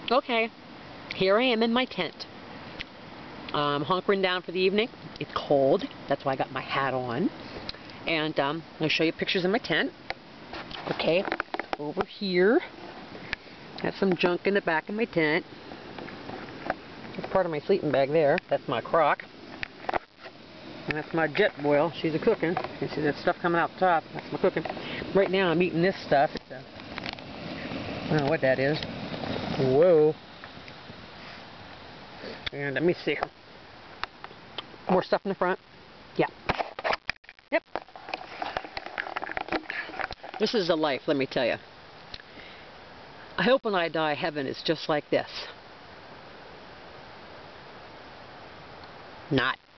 Okay, here I am in my tent. I'm hunkering down for the evening. It's cold, that's why I got my hat on. And I'm going to show you pictures of my tent. Okay, over here, got some junk in the back of my tent. That's part of my sleeping bag there. That's my crock. And that's my Jetboil. She's a cooking. You see that stuff coming out the top. That's my cooking. Right now I'm eating this stuff. It's a, I don't know what that is. Whoa. And let me see. More stuff in the front. Yeah. Yep. This is the life, let me tell you. I hope when I die, heaven is just like this. Not.